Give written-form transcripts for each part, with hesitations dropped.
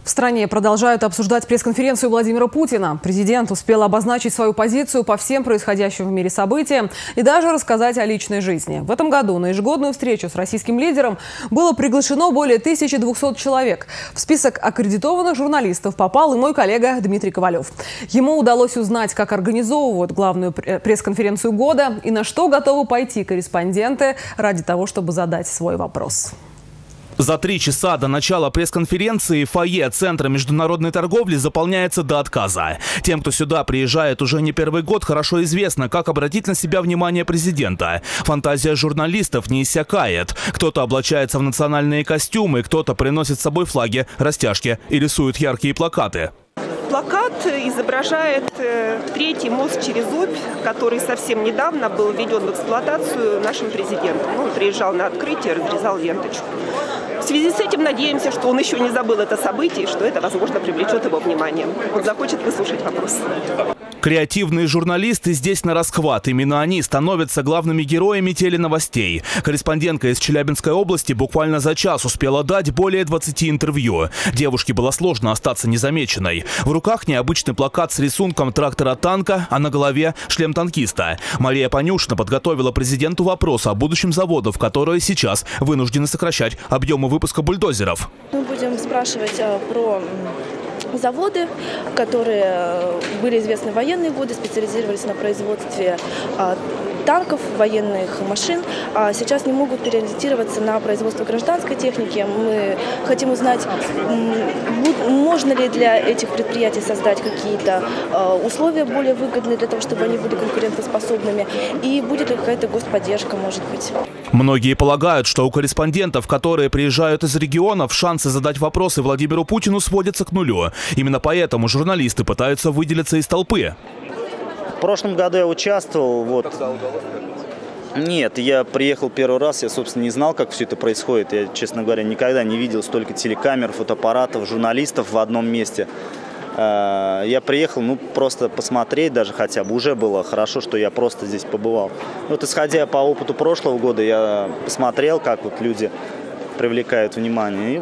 В стране продолжают обсуждать пресс-конференцию Владимира Путина. Президент успел обозначить свою позицию по всем происходящим в мире событиям и даже рассказать о личной жизни. В этом году на ежегодную встречу с российским лидером было приглашено более 1200 человек. В список аккредитованных журналистов попал и мой коллега Дмитрий Ковалев. Ему удалось узнать, как организовывают главную пресс-конференцию года и на что готовы пойти корреспонденты ради того, чтобы задать свой вопрос. За 3 часа до начала пресс-конференции фойе Центра международной торговли заполняется до отказа. Тем, кто сюда приезжает уже не первый год, хорошо известно, как обратить на себя внимание президента. Фантазия журналистов не иссякает. Кто-то облачается в национальные костюмы, кто-то приносит с собой флаги, растяжки и рисует яркие плакаты. Плакат изображает третий мост через Обь, который совсем недавно был введен в эксплуатацию нашим президентом. Он приезжал на открытие, разрезал ленточку. В связи с этим надеемся, что он еще не забыл это событие, и что это, возможно, привлечет его внимание. Он захочет выслушать вопрос. Креативные журналисты здесь на расхват. Именно они становятся главными героями теленовостей. Корреспондентка из Челябинской области буквально за час успела дать более 20 интервью. Девушке было сложно остаться незамеченной. В руках необычный плакат с рисунком трактора-танка, а на голове шлем танкиста. Мария Панюшина подготовила президенту вопрос о будущем заводов, которые сейчас вынуждены сокращать объемы выпуска бульдозеров. Мы будем спрашивать про заводы, которые были известны в военные годы, специализировались на производстве танков, военных машин, а сейчас не могут переориентироваться на производство гражданской техники. Мы хотим узнать, можно ли для этих предприятий создать какие-то условия более выгодные для того, чтобы они были конкурентоспособными, и будет ли какая-то господдержка, может быть. Многие полагают, что у корреспондентов, которые приезжают из регионов, шансы задать вопросы Владимиру Путину сводятся к нулю. Именно поэтому журналисты пытаются выделиться из толпы. В прошлом году я участвовал. Нет, я приехал первый раз, я, собственно, не знал, как все это происходит. Я, честно говоря, никогда не видел столько телекамер, фотоаппаратов, журналистов в одном месте. Я приехал, просто посмотреть даже хотя бы. Уже было хорошо, что я просто здесь побывал. Исходя по опыту прошлого года, я посмотрел, как люди привлекают внимание.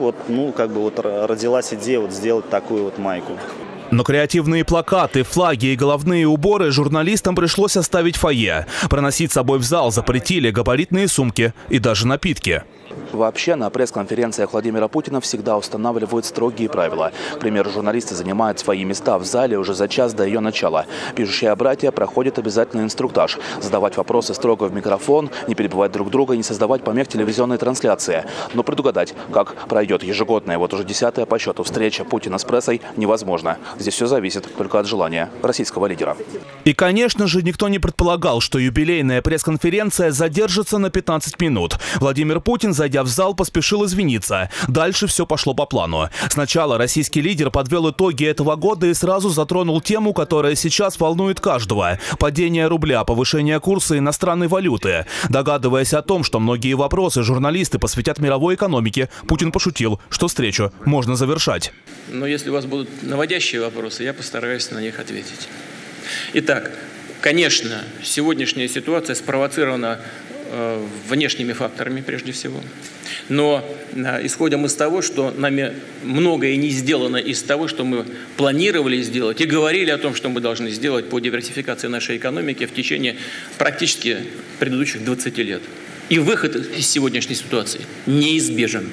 И родилась идея сделать такую майку. Но креативные плакаты, флаги и головные уборы журналистам пришлось оставить в фойе. Проносить с собой в зал запретили габаритные сумки и даже напитки. Вообще на пресс-конференциях Владимира Путина всегда устанавливают строгие правила. К примеру, журналисты занимают свои места в зале уже за час до ее начала. Пишущие братья проходят обязательный инструктаж. Задавать вопросы строго в микрофон, не перебивать друг друга, не создавать помех телевизионной трансляции. Но предугадать, как пройдет ежегодная, уже 10-я по счету встреча Путина с прессой, невозможно. Здесь все зависит только от желания российского лидера. И, конечно же, никто не предполагал, что юбилейная пресс-конференция задержится на 15 минут. Владимир Путин, зайдя в зал, поспешил извиниться. Дальше все пошло по плану. Сначала российский лидер подвел итоги этого года и сразу затронул тему, которая сейчас волнует каждого – падение рубля, повышение курса иностранной валюты. Догадываясь о том, что многие вопросы журналисты посвятят мировой экономике, Путин пошутил, что встречу можно завершать. Но если у вас будут наводящие вопросы, я постараюсь на них ответить. Итак, конечно, сегодняшняя ситуация спровоцирована внешними факторами прежде всего. Но исходим из того, что нами многое не сделано из того, что мы планировали сделать и говорили о том, что мы должны сделать по диверсификации нашей экономики в течение практически предыдущих 20 лет. И выход из сегодняшней ситуации неизбежен.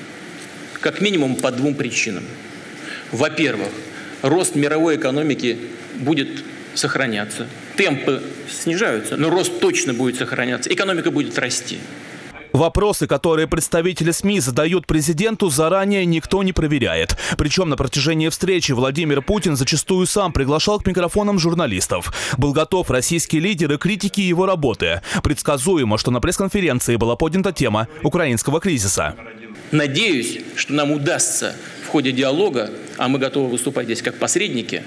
Как минимум по 2 причинам. Во-первых, рост мировой экономики будет сохраняться. Темпы снижаются, но рост точно будет сохраняться. Экономика будет расти. Вопросы, которые представители СМИ задают президенту, заранее никто не проверяет. Причем на протяжении встречи Владимир Путин зачастую сам приглашал к микрофонам журналистов. Был готов российский лидер и критики его работы. Предсказуемо, что на пресс-конференции была поднята тема украинского кризиса. Надеюсь, что нам удастся в ходе диалога, а мы готовы выступать здесь как посредники,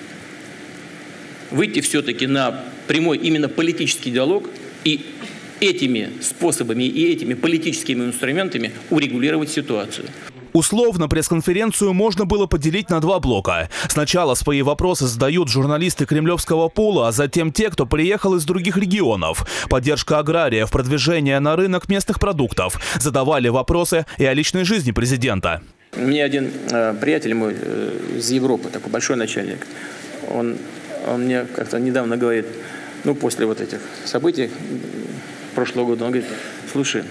выйти все-таки на прямой именно политический диалог и этими способами и этими политическими инструментами урегулировать ситуацию. Условно пресс-конференцию можно было поделить на 2 блока. Сначала свои вопросы задают журналисты кремлевского пула, а затем те, кто приехал из других регионов. Поддержка аграриев, продвижение на рынок местных продуктов. Задавали вопросы и о личной жизни президента. Мне один приятель мой из Европы, такой большой начальник, он мне как-то недавно говорит, ну, после вот этих событий прошлого года, он говорит: слушай,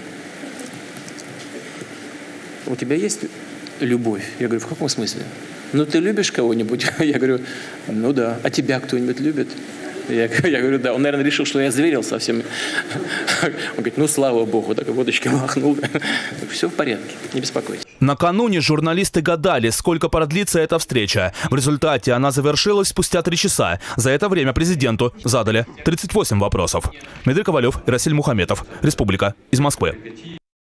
у тебя есть любовь? Я говорю: в каком смысле? Ну, ты любишь кого-нибудь? Я говорю: ну да. А тебя кто-нибудь любит? Я говорю: да. Он, наверное, решил, что я зверил совсем. Он говорит: ну, слава богу, так водочки махнул. Все в порядке, не беспокойтесь. Накануне журналисты гадали, сколько продлится эта встреча. В результате она завершилась спустя 3 часа. За это время президенту задали 38 вопросов. Медрик Ковалев и Расиль Мухаметов. Республика. Из Москвы.